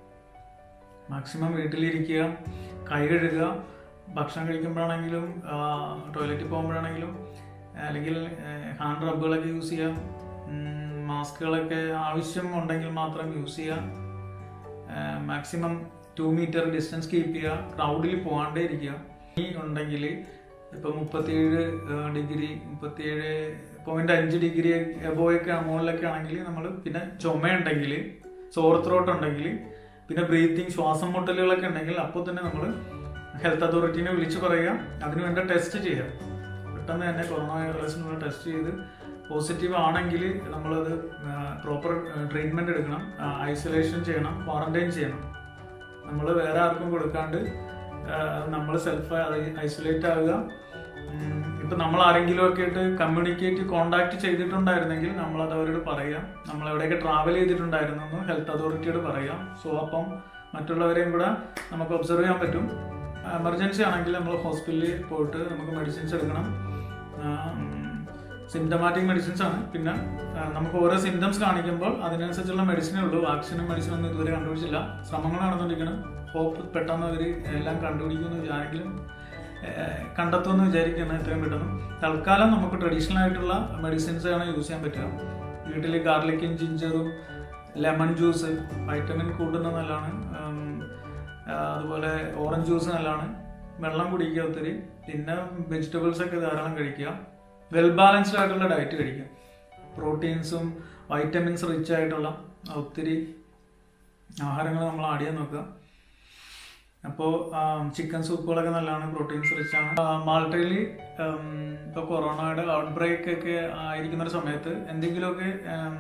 S1: മാക്സിമം വീട്ടിലിരിക്കുക, കൈ കഴുകുക, ഭക്ഷണം കഴിക്കുമ്പോഴാണെങ്കിലും ടോയ്ലറ്റിൽ പോകുമ്പോഴാണെങ്കിലും അല്ലെങ്കിൽ ഹാൻഡ് റബ്ബുകളൊക്കെ യൂസ് ചെയ്യാം. മാസ്കുകളൊക്കെ ആവശ്യം ഉണ്ടെങ്കിൽ മാത്രം യൂസ് ചെയ്യാം. മാക്സിമം 2 മീറ്റർ ഡിസ്റ്റൻസ് കീപ്പ് ചെയ്യുക. ക്രൗഡിൽ പോകാണ്ടേ ഇരിക്കുക. ഈ ഉണ്ടെങ്കിൽ ഇപ്പോൾ 37 ഡിഗ്രി 37.5 ഡിഗ്രി എബോയൊക്കെ മുകളിലൊക്കെ ആണെങ്കിൽ നമ്മൾ പിന്നെ ചുമയുണ്ടെങ്കിൽ, സോർ ത്രോട്ട് ഉണ്ടെങ്കിൽ, പിന്നെ ബ്രീത്തിങ് ശ്വാസം മുട്ടലുകളൊക്കെ ഉണ്ടെങ്കിൽ അപ്പോൾ തന്നെ നമ്മൾ ഹെൽത്ത് അതോറിറ്റീനെ വിളിച്ച് പറയുക. അതിനുവേണ്ട ടെസ്റ്റ് ചെയ്യുക. പെട്ടെന്ന് തന്നെ കൊറോണ വൈറസിനുള്ള ടെസ്റ്റ് ചെയ്ത് പോസിറ്റീവ് ആണെങ്കിൽ നമ്മളത് പ്രോപ്പർ ട്രീറ്റ്മെൻറ്റ് എടുക്കണം. ഐസൊലേഷൻ ചെയ്യണം, ക്വാറന്റൈൻ ചെയ്യണം. നമ്മൾ വേറെ ആർക്കും കൊടുക്കാണ്ട് നമ്മൾ സെൽഫ് ഐസൊലേറ്റ് ആവുക. ഇപ്പം നമ്മൾ ആരെങ്കിലും ഒക്കെ ആയിട്ട് കമ്മ്യൂണിക്കേറ്റ് കോണ്ടാക്ട് ചെയ്തിട്ടുണ്ടായിരുന്നെങ്കിൽ നമ്മളത് അവരോട് പറയാം. നമ്മൾ എവിടെയൊക്കെ ട്രാവൽ ചെയ്തിട്ടുണ്ടായിരുന്നു ഹെൽത്ത് അതോറിറ്റിയോട് പറയാം. സോ അപ്പം മറ്റുള്ളവരെയും കൂടെ നമുക്ക് ഒബ്സർവ് ചെയ്യാൻ പറ്റും. എമർജൻസി ആണെങ്കിൽ നമ്മൾ ഹോസ്പിറ്റലിൽ പോയിട്ട് നമുക്ക് മെഡിസിൻസ് എടുക്കണം. സിംറ്റമാറ്റിക് മെഡിസിൻസ് ആണ്. പിന്നെ നമുക്ക് ഓരോ സിംറ്റംസ് കാണിക്കുമ്പോൾ അതിനനുസരിച്ചുള്ള മെഡിസിനേ ഉള്ളൂ. വാക്സിനും മെഡിസിനൊന്നും ഇതുവരെ കണ്ടുപിടിച്ചില്ല. ശ്രമങ്ങൾ നടന്നുകൊണ്ടിരിക്കണം. ഹോപ്പ് പെട്ടെന്ന് അവർ എല്ലാം കണ്ടുപിടിക്കുമെന്ന് വിചാരിക്കലും കണ്ടെത്തുമെന്ന് വിചാരിക്കണം എത്രയും പെട്ടെന്ന്. തൽക്കാലം നമുക്ക് ട്രഡീഷണൽ ആയിട്ടുള്ള മെഡിസിൻസ് ആണ് യൂസ് ചെയ്യാൻ പറ്റുക. വീട്ടിൽ ഗാർലിക്കും ജിഞ്ചറും ലെമൺ ജ്യൂസ് വൈറ്റമിൻ കൂട്ടുന്നത് നല്ലതാണ്. അതുപോലെ ഓറഞ്ച് ജ്യൂസ് നല്ലതാണ്. വെള്ളം കുടിക്കുക ഒത്തിരി. പിന്നെ വെജിറ്റബിൾസ് ഒക്കെ ധാരാളം കഴിക്കുക. വെൽ ബാലൻസ്ഡ് ആയിട്ടുള്ള ഡയറ്റ് കഴിക്കുക. പ്രോട്ടീൻസും വൈറ്റമിൻസ് റിച്ച് ആയിട്ടുള്ള ഒത്തിരി ആഹാരങ്ങൾ നമ്മൾ ആഡ് ചെയ്യാൻ നോക്കുക. അപ്പോൾ ചിക്കൻ സൂപ്പുകളൊക്കെ നല്ലതാണ്, പ്രോട്ടീൻസ് റിച്ച് ആണ്. മാൾട്ടയിൽ ഇപ്പോൾ കൊറോണയുടെ ഔട്ട് ബ്രേക്ക് ഒക്കെ ആയിരിക്കുന്ന സമയത്ത് എന്തെങ്കിലുമൊക്കെ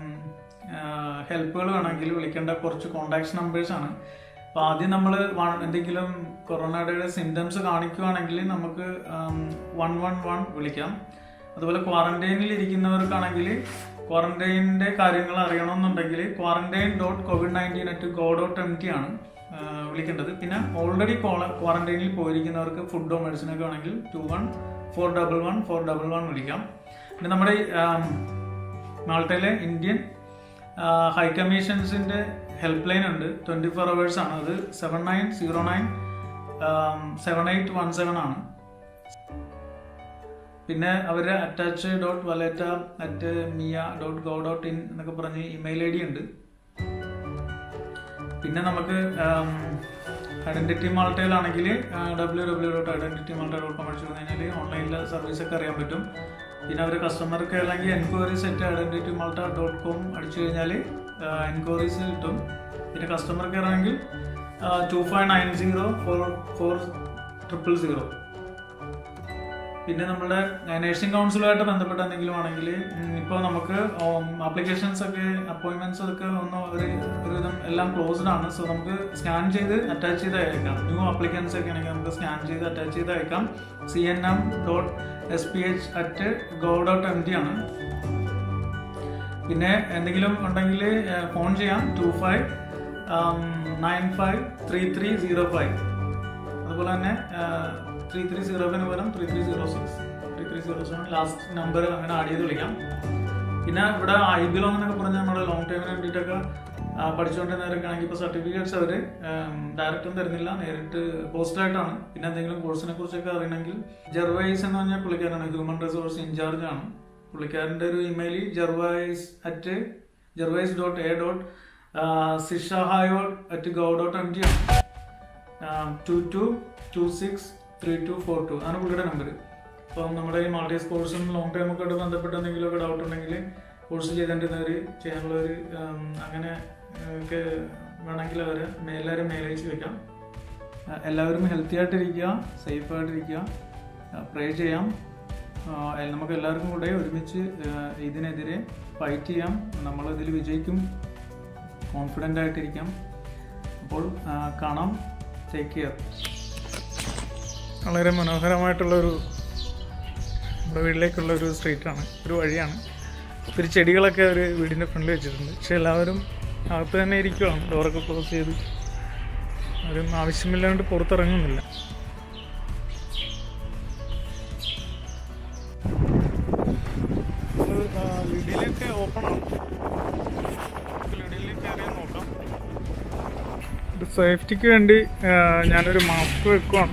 S1: ഹെൽപ്പുകൾ വേണമെങ്കിൽ വിളിക്കേണ്ട കുറച്ച് കോണ്ടാക്ട് നമ്പേഴ്സ് ആണ്. അപ്പോൾ ആദ്യം നമ്മൾ എന്തെങ്കിലും കൊറോണയുടെ സിംറ്റംസ് കാണിക്കുകയാണെങ്കിൽ നമുക്ക് 111 വിളിക്കാം. അതുപോലെ ക്വാറന്റൈനിൽ ഇരിക്കുന്നവർക്കാണെങ്കിൽ ക്വാറന്റൈനിൻ്റെ കാര്യങ്ങൾ അറിയണമെന്നുണ്ടെങ്കിൽ quarantine.covid19@go.mt ആണ് വിളിക്കേണ്ടത്. പിന്നെ ഓൾറെഡി ക്വാറന്റൈനിൽ പോയിരിക്കുന്നവർക്ക് ഫുഡോ മെഡിസിനൊക്കെ ആണെങ്കിൽ 214111 വിളിക്കാം. പിന്നെ നമ്മുടെ മാൾട്ടയിലെ ഇന്ത്യൻ ഹൈ കമ്മീഷൻസിൻ്റെ ഹെൽപ്പ് ലൈൻ ഉണ്ട്. 24 hours ആണ്. അത് 79097817 ആണ്. പിന്നെ അവരുടെ attach.valeta@mia.go.in എന്നൊക്കെ പറഞ്ഞ് ഇമെയിൽ ID ഉണ്ട്. പിന്നെ നമുക്ക് ഐഡന്റിറ്റി മാൾട്ടയിലാണെങ്കിൽ www.identitymalta.com അടിച്ചു കഴിഞ്ഞാൽ ഓൺലൈനിലെ സർവീസൊക്കെ അറിയാൻ പറ്റും. പിന്നെ അവർ കസ്റ്റമർ കെയർ അല്ലെങ്കിൽ enquiries@identitymalta.com അടിച്ചു കഴിഞ്ഞാൽ എൻക്വയറീസ് കിട്ടും. പിന്നെ കസ്റ്റമർ കെയർ ആണെങ്കിൽ 2590440000. പിന്നെ നമ്മുടെ നഴ്സിംഗ് കൗൺസിലുമായിട്ട് ബന്ധപ്പെട്ട എന്തെങ്കിലും ആണെങ്കിൽ ഇപ്പോൾ നമുക്ക് ആപ്ലിക്കേഷൻസ് ഒക്കെ അപ്പോയിൻമെന്റ്സ് ഒക്കെ ഒരുവിധം എല്ലാം ക്ലോസ്ഡ് ആണ്. സോ നമുക്ക് സ്കാൻ ചെയ്ത് അറ്റാച്ച് ചെയ്ത് അയക്കാം. ന്യൂ ആപ്ലിക്കൻസ് ഒക്കെ ആണെങ്കിൽ നമുക്ക് സ്കാൻ ചെയ്ത് അറ്റാച്ച് ചെയ്ത് അയക്കാം. cnm.sph@go.mt ആണ്. പിന്നെ എന്തെങ്കിലും ഉണ്ടെങ്കിൽ ഫോൺ ചെയ്യാം 25953305. അതുപോലെ തന്നെ 3305 പകരം 3306 ലാസ്റ്റ് നമ്പർ അങ്ങനെ ആഡ് ചെയ്ത് വിളിക്കാം. പിന്നെ ഇവിടെ IBLOM എന്നൊക്കെ പറഞ്ഞാൽ നമ്മുടെ ലോങ് ടൈമിന് വേണ്ടിയിട്ടൊക്കെ പഠിച്ചുകൊണ്ടിരുന്നവരൊക്കെ ആണെങ്കിൽ ഇപ്പോൾ സർട്ടിഫിക്കറ്റ്സ് അവർ ഡയറക്റ്റും തരുന്നില്ല, നേരിട്ട് പോസ്റ്റായിട്ടാണ്. പിന്നെ എന്തെങ്കിലും കോഴ്സിനെ കുറിച്ചൊക്കെ അറിയണമെങ്കിൽ ജെർവൈസ് എന്ന് പറഞ്ഞാൽ പുള്ളിക്കാരനാണ് ഹ്യൂമൻ റിസോഴ്സ് ഇൻചാർജ് ആണ്. പുള്ളിക്കാരൻ്റെ ഒരു ഇമെയിൽ jervais@sishahayo@gov.mg ആണ്. 22263242 ആണ് പുള്ളിയുടെ നമ്പർ. അപ്പം നമ്മുടെ ഈ മാൾട്ടീസ് കോഴ്സും ലോങ് ടൈം ഒക്കെ ആയിട്ട് ബന്ധപ്പെട്ട് എന്തെങ്കിലുമൊക്കെ ഡൗട്ട് ഉണ്ടെങ്കിൽ കോഴ്സ് ചെയ്തിട്ടുണ്ടെന്നവർ ചെയ്യാനുള്ളവർ അങ്ങനെ ഒക്കെ വേണമെങ്കിൽ അവർ എല്ലാവരും മെയിൽ അയച്ച് വെക്കാം. എല്ലാവരും ഹെൽത്തി ആയിട്ടിരിക്കുക, സേഫായിട്ടിരിക്കുക, പ്രേ ചെയ്യാം. നമുക്ക് എല്ലാവർക്കും കൂടെ ഒരുമിച്ച് ഇതിനെതിരെ ഫൈറ്റ് ചെയ്യാം. നമ്മളിതിൽ വിജയിക്കും. കോൺഫിഡൻ്റ് ആയിട്ടിരിക്കാം. അപ്പോൾ കാണാം. Take care. വളരെ മനോഹരമായിട്ടുള്ളൊരു നമ്മുടെ വീട്ടിലേക്കുള്ളൊരു സ്ട്രീറ്റാണ്, ഒരു വഴിയാണ്. ഒത്തിരി ചെടികളൊക്കെ ഒരു വീടിൻ്റെ ഫ്രണ്ടിൽ വെച്ചിട്ടുണ്ട്. പക്ഷെ എല്ലാവരും അകത്ത് തന്നെ ഇരിക്കുകയാണ്, ഡോറൊക്കെ ക്ലോസ് ചെയ്ത്. ആരും ആവശ്യമില്ലാണ്ട് പുറത്തിറങ്ങുന്നില്ല. ലിഡിയിലൊക്കെ ഓപ്പണാണ്. ലിഡിയിലേക്ക് കയറിയാൽ നോക്കാം. ഒരു സേഫ്റ്റിക്ക് വേണ്ടി ഞാനൊരു മാസ്ക് വെക്കുവാണ്.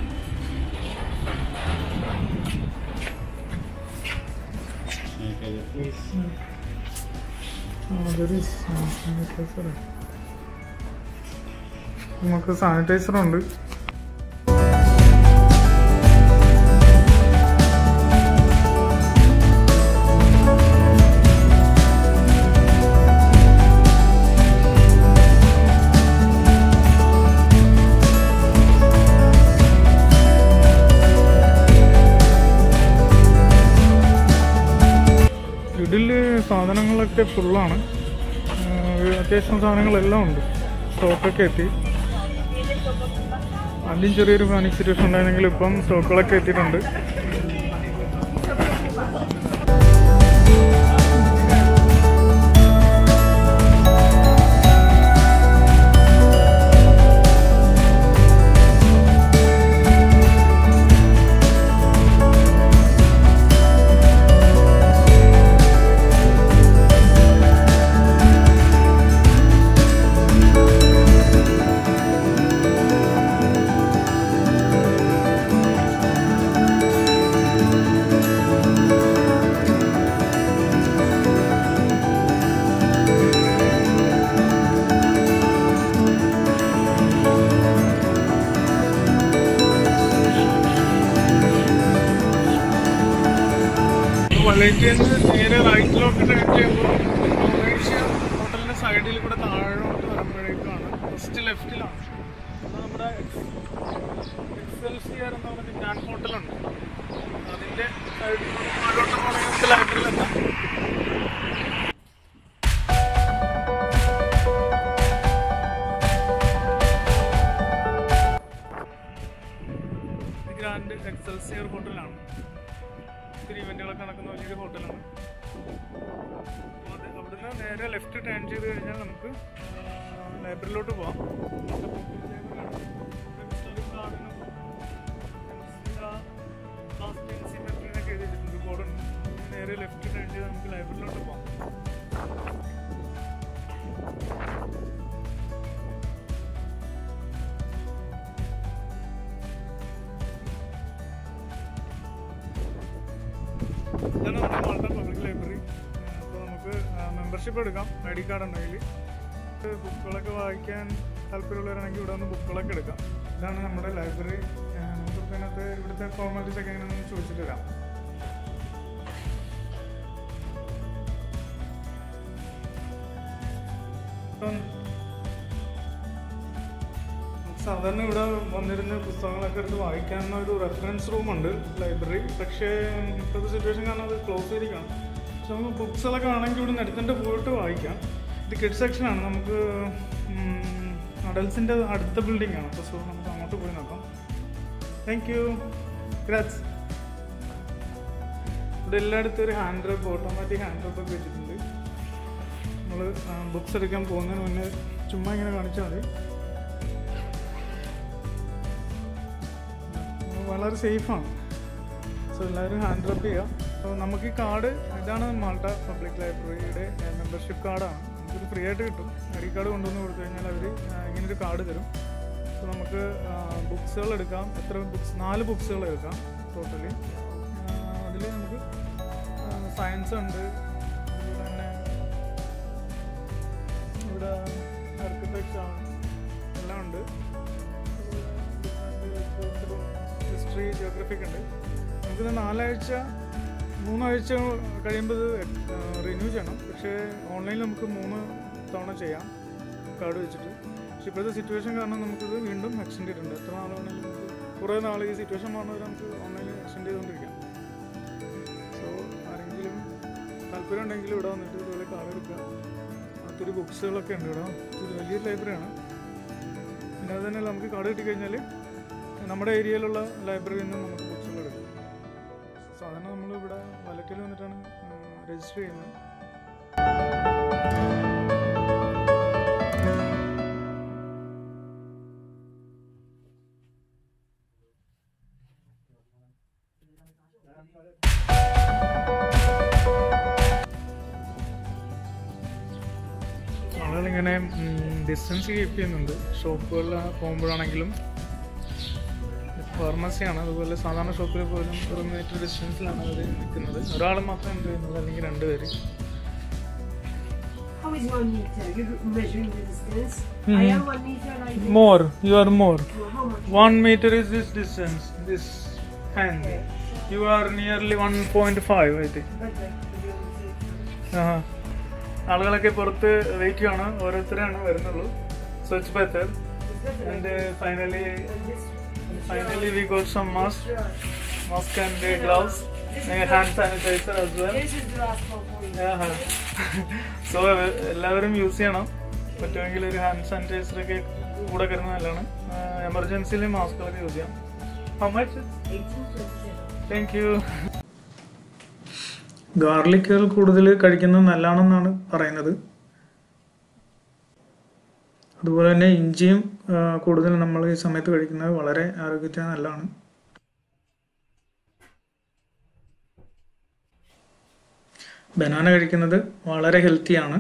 S1: നമുക്ക് സാനിറ്റൈസറുണ്ട്. ഇതില് സാധനങ്ങളൊക്കെ ഫുള്ളാണ്. അത്യാവശ്യം സാധനങ്ങളെല്ലാം ഉണ്ട്. സ്റ്റോക്കൊക്കെ എത്തി. ആദ്യം ചെറിയൊരു പാനിക് സിറ്റുവേഷൻ ഉണ്ടായിരുന്നെങ്കിൽ ഇപ്പം സ്റ്റോക്കുകളൊക്കെ എത്തിയിട്ടുണ്ട്. നേരെ റൈറ്റിലോട്ട് ടേൺ ചെയ്യുമ്പോൾ മൊറേഷ്യ ഹോട്ടലിൻ്റെ സൈഡിൽ കൂടെ താഴോട്ട് വരുമ്പോഴേക്കാണ് ഫസ്റ്റ് ലെഫ്റ്റിലാണ്. അപ്പോൾ നമ്മുടെ എക്സെൽസിയർ എന്ന് പറഞ്ഞ ഗ്രാൻഡ് ഹോട്ടലുണ്ട്. അതിൻ്റെ സൈഡിൽ താഴോട്ട് പോകണമെങ്കിൽ ലൈബ്രറിയിലെത്താം. ഗ്രാൻഡ് എക്സെൽസിയർ ഹോട്ടലാണ്. ഒത്തിരി ഇവൻറ്റുകളൊക്കെ നടക്കുന്ന വലിയൊരു ഹോട്ടലാണ്. അവിടുന്ന് നേരെ ലെഫ്റ്റ് ടേൺ ചെയ്ത് കഴിഞ്ഞാൽ നമുക്ക് ലൈബ്രറിയിലോട്ട് പോവാം. ബോർഡുണ്ട്. നേരെ ലെഫ്റ്റ് ടേൺ ചെയ്ത് നമുക്ക് ലൈബ്രറിയിലോട്ട് പോവാം. ഇതാണ് നമ്മുടെ മാൾട്ട പബ്ലിക് ലൈബ്രറി. അപ്പോൾ നമുക്ക് മെമ്പർഷിപ്പ് എടുക്കാം, ID കാർഡ് ഉണ്ടെങ്കിൽ. ബുക്കുകളൊക്കെ വായിക്കാൻ താല്പര്യമുള്ളവരാണെങ്കിൽ ഇവിടെ വന്ന് ബുക്കുകളൊക്കെ എടുക്കാം. ഇതാണ് നമ്മുടെ ലൈബ്രറി. നമുക്ക് ഇതിനകത്ത് ഇവിടുത്തെ ഫോർമാലിറ്റീസ് ഒക്കെ എങ്ങനെയാണെന്ന് ചോദിച്ചിട്ട് വരാം. സാധാരണ ഇവിടെ വന്നിരുന്ന പുസ്തകങ്ങളൊക്കെ എടുത്ത് വായിക്കാവുന്ന ഒരു റെഫറൻസ് റൂമുണ്ട് ലൈബ്രറി. പക്ഷേ ഇപ്പോഴത്തെ സിറ്റുവേഷൻ കാരണം അത് ക്ലോസ് ചെയ്തിരിക്കണം. പക്ഷെ നമുക്ക് ബുക്സുകളൊക്കെ ആണെങ്കിൽ ഇവിടെ നിന്ന് എടുത്തിട്ട് പോയിട്ട് വായിക്കാം. ഇത് കിഡ്സ് സെക്ഷനാണ്. നമുക്ക് അഡൽസിൻ്റെ അടുത്ത ബിൽഡിംഗ് ആണ്. അപ്പോൾ നമുക്ക് അങ്ങോട്ട് പോയി നോക്കാം. Thank you. ഗ്രാറ്റ്സ്. ഇവിടെ എല്ലായിടത്തും ഒരു ഹാൻഡ് റബ്ബ്, ഓട്ടോമാറ്റിക് ഹാൻഡ് റബ്ബ് ഒക്കെ വെച്ചിട്ടുണ്ട്. നമ്മൾ ബുക്സ് എടുക്കാൻ പോകുന്നതിന് മുന്നേ ചുമ്മാ ഇങ്ങനെ കാണിച്ചാൽ മതി. വളരെ സേഫാണ്. സോ എല്ലാവരും ഹാൻഡ് റബ്ബ് ചെയ്യുക. സോ നമുക്ക് ഈ കാർഡ് ഇതാണ് മാൾട്ട പബ്ലിക് ലൈബ്രറിയുടെ മെമ്പർഷിപ്പ് കാർഡാണ്. നമുക്കിത് ഫ്രീ ആയിട്ട് കിട്ടും. ഐഡി കാർഡ് കൊണ്ടുവന്ന് കൊടുത്തു കഴിഞ്ഞാൽ അവർ ഇങ്ങനൊരു കാർഡ് തരും. സോ നമുക്ക് ബുക്സുകൾ എടുക്കാം. എത്ര ബുക്സ്? 4 ബുക്സുകൾ എടുക്കാം ടോട്ടലി. അതിൽ നമുക്ക് സയൻസ് ഉണ്ട്, അതുപോലെ തന്നെ ഇവിടെ ആർക്കിടെക്ചർ എല്ലാം ഉണ്ട്, ഹിസ്റ്ററി, ജിയോഗ്രഫിക്ക് ഉണ്ട്. നമുക്കിത് 3 ആഴ്ച കഴിയുമ്പോൾ ഇത് റിന്യൂ ചെയ്യണം. പക്ഷേ ഓൺലൈനിൽ നമുക്ക് 3 തവണ ചെയ്യാം കാർഡ് വെച്ചിട്ട്. പക്ഷേ ഇപ്പോഴത്തെ സിറ്റുവേഷൻ കാരണം നമുക്കിത് വീണ്ടും എക്സ്റ്റെൻഡ് ചെയ്തിട്ടുണ്ട്. എത്ര നാൾ വേണമെങ്കിലും നമുക്ക് കുറേ നാൾ ഈ സിറ്റുവേഷൻ മാറുന്നവരെ നമുക്ക് ഓൺലൈനിൽ എക്സ്റ്റെൻഡ് ചെയ്തുകൊണ്ടിരിക്കാം. സോ ആരെങ്കിലും താല്പര്യം ഉണ്ടെങ്കിൽ ഇവിടെ വന്നിട്ട് ഇതുപോലെ കാർഡ് എടുക്കുക. ഒത്തിരി ബുക്സുകളൊക്കെ ഉണ്ട് ഇവിടെ. ഇത് വലിയൊരു ലൈബ്രറിയാണ്. പിന്നെ അത് തന്നെ നമുക്ക് കാർഡ് കിട്ടിക്കഴിഞ്ഞാൽ നമ്മുടെ ഏരിയയിലുള്ള ലൈബ്രറിയിൽ നിന്ന് നമുക്ക് ബുക്സുകൾ എടുക്കും. സാധാരണ നമ്മളിവിടെ വാലറ്റിൽ വന്നിട്ടാണ് രജിസ്റ്റർ ചെയ്യുന്നത്. ആളുകളിങ്ങനെ ഡിസ്റ്റൻസ് കീപ്പ് ചെയ്യുന്നുണ്ട്. ഷോപ്പുകളിൽ പോകുമ്പോഴാണെങ്കിലും ഫാർമസിയാണ്, അതുപോലെ സാധാരണ ഷോപ്പിൽ പോലും 1 മീറ്റർ ഡിസ്റ്റൻസിലാണ് അവർ നിൽക്കുന്നത്. ഒരാൾ മാത്രം എന്ത് ചെയ്യുന്നത്, അല്ലെങ്കിൽ 2 പേര്.
S3: How is 1 meter? You're measuring the distance. I am 1 meter like this.
S1: More, you are more.
S3: How much?
S1: 1 meter is this distance, this hand.
S3: Okay.
S1: You are nearly 1.5, I think.
S3: But like, to be on the
S1: ആളുകളൊക്കെ പുറത്ത് വെയിറ്റ് ചെയ്യണം, ഓരോരുത്തരാണ് വരുന്നുള്ളൂ. So it's better. And finally we got some mask and gloves and hand sanitizer as well.
S3: This is the last one for you.
S1: So എല്ലാവരും യൂസ് ചെയ്യണം. പറ്റുമെങ്കിൽ ഒരു ഹാൻഡ് സാനിറ്റൈസർ ഒക്കെ കൂടെ കരുതുന്നത് നല്ലതാണ്. എമർജൻസിയിൽ മാസ്കുകളൊക്കെ യൂസ് ചെയ്യാം. How much?
S3: 1827.
S1: Thank you. ഗാർലിക്കുകൾ കൂടുതൽ കഴിക്കുന്നത് നല്ലതാണെന്നാണ് പറയുന്നത്. അതുപോലെ തന്നെ ഇഞ്ചിയും കൂടുതൽ നമ്മൾ ഈ സമയത്ത് കഴിക്കുന്നത് വളരെ ആരോഗ്യത്തിന് നല്ലതാണ്. ബനാന കഴിക്കുന്നത് വളരെ ഹെൽത്തിയാണ്.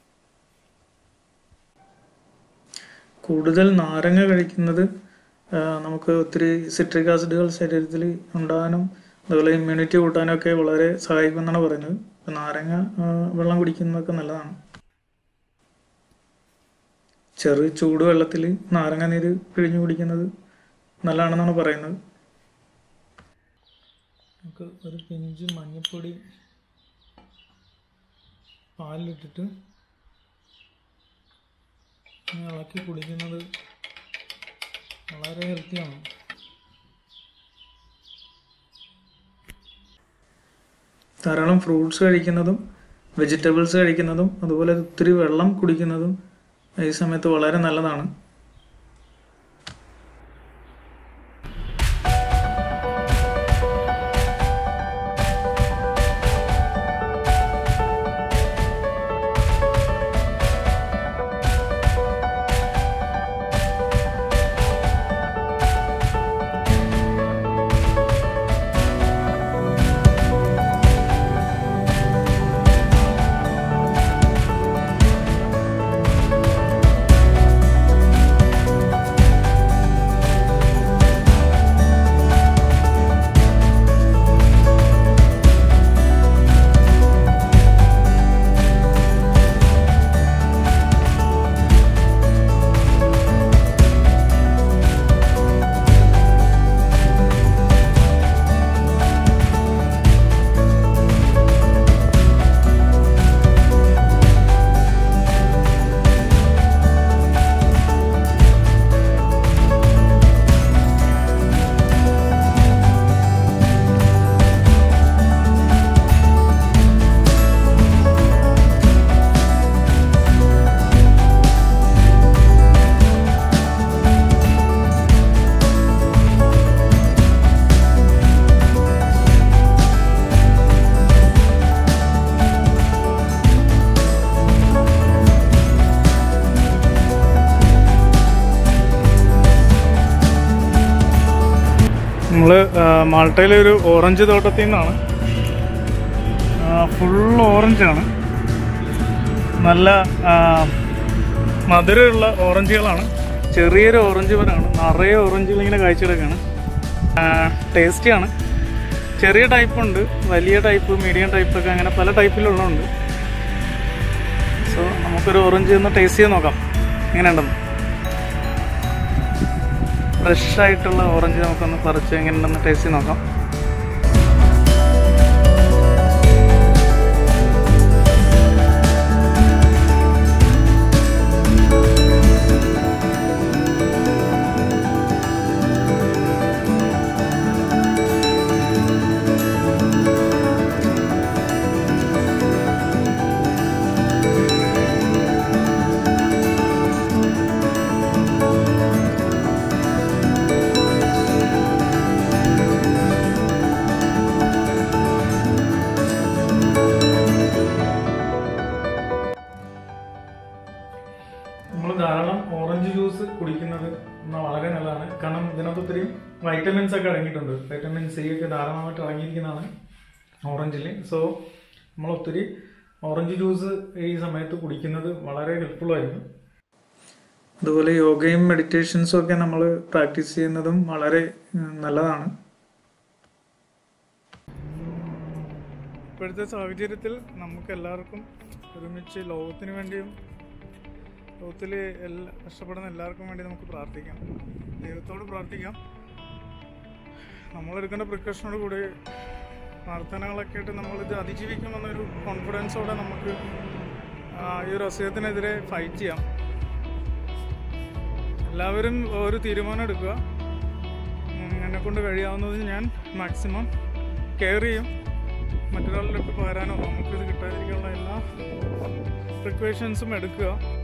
S1: കൂടുതൽ നാരങ്ങ കഴിക്കുന്നത് നമുക്ക് ഒത്തിരി സിട്രിക് ആസിഡുകൾ ശരീരത്തിൽ ഉണ്ടാകാനും അതുപോലെ ഇമ്മ്യൂണിറ്റി കൂട്ടാനും ഒക്കെ വളരെ സഹായിക്കുമെന്നാണ് പറയുന്നത്. അപ്പം നാരങ്ങ വെള്ളം കുടിക്കുന്നതൊക്കെ നല്ലതാണ്. ചെറു ചൂട് വെള്ളത്തിൽ നാരങ്ങ നീര് പിഴിഞ്ഞു കുടിക്കുന്നത് നല്ലതാണെന്നാണ് പറയുന്നത്. നമുക്ക് ഒരു പിഞ്ച് മഞ്ഞൾപ്പൊടി പാലിലിട്ടിട്ട് ഇളക്കി കുടിക്കുന്നത് വളരെ ഹെൽത്തിയാണ്. ധാരാളം ഫ്രൂട്ട്സ് കഴിക്കുന്നതും വെജിറ്റബിൾസ് കഴിക്കുന്നതും അതുപോലെ ഒത്തിരി വെള്ളം കുടിക്കുന്നതും ഈ സമയത്ത് വളരെ നല്ലതാണ്. നമ്മൾ മാൾട്ടയിലെ ഒരു ഓറഞ്ച് തോട്ടത്തിൽ നിന്നാണ്. ഫുൾ ഓറഞ്ചാണ്. നല്ല മധുരമുള്ള ഓറഞ്ചുകളാണ്. ചെറിയൊരു ഓറഞ്ച് മരമാണ്, നിറയെ ഓറഞ്ചുകൾ ഇങ്ങനെ കാഴ്ചയെടുക്കുകയാണ്. ടേസ്റ്റിയാണ്. ചെറിയ ടൈപ്പുണ്ട്, വലിയ ടൈപ്പ്, മീഡിയം ടൈപ്പൊക്കെ, അങ്ങനെ പല ടൈപ്പിലുള്ളതുണ്ട്. സോ നമുക്കൊരു ഓറഞ്ച് ഒന്ന് ടേസ്റ്റ് ചെയ്ത് നോക്കാം എങ്ങനെയുണ്ടെന്ന്. ഫ്രഷ് ആയിട്ടുള്ള ഓറഞ്ച് നമുക്കൊന്ന് പറിച്ച് എങ്ങനെയുണ്ടെന്ന് ടേസ്റ്റ് ചെയ്ത് നോക്കാം. നമ്മൾ ധാരാളം ഓറഞ്ച് ജ്യൂസ് കുടിക്കുന്നത് വളരെ നല്ലതാണ്. കാരണം ഇതിനകത്ത് ഒത്തിരി വൈറ്റമിൻസ് ഒക്കെ അടങ്ങിയിട്ടുണ്ട്. വൈറ്റമിൻ സി ഒക്കെ ധാരാളമായിട്ട് അടങ്ങിയിരിക്കുന്നതാണ് ഓറഞ്ചിൽ. സോ നമ്മൾ ഒത്തിരി ഓറഞ്ച് ജ്യൂസ് ഈ സമയത്ത് കുടിക്കുന്നത് വളരെ ഹെൽപ്ഫുള്ളായിരിക്കും. അതുപോലെ യോഗയും മെഡിറ്റേഷൻസും ഒക്കെ നമ്മൾ പ്രാക്ടീസ് ചെയ്യുന്നതും വളരെ നല്ലതാണ്. ഇപ്പോഴത്തെ സാഹചര്യത്തിൽ നമുക്ക് എല്ലാവർക്കും ഒരുമിച്ച് ലോകത്തിന് വേണ്ടിയും ലോകത്തിൽ കഷ്ടപ്പെടുന്ന എല്ലാവർക്കും വേണ്ടി നമുക്ക് പ്രാർത്ഥിക്കാം, ദൈവത്തോട് പ്രാർത്ഥിക്കാം. നമ്മളെടുക്കേണ്ട പ്രിക്കോഷനോട് കൂടി പ്രാർത്ഥനകളൊക്കെ ആയിട്ട് നമ്മളിത് അതിജീവിക്കുമെന്നൊരു കോൺഫിഡൻസോടെ നമുക്ക് ഈ ഒരു അസുഖത്തിനെതിരെ ഫൈറ്റ് ചെയ്യാം. എല്ലാവരും ഒരു തീരുമാനം എടുക്കുക. എന്നെക്കൊണ്ട് കഴിയാവുന്നത് ഞാൻ മാക്സിമം കെയർ ചെയ്യും. മറ്റൊരാളുടെ അടുത്ത് പകരാനോ നമുക്കിത് കിട്ടാതിരിക്കാനുള്ള എല്ലാ പ്രിക്കോഷൻസും എടുക്കുക.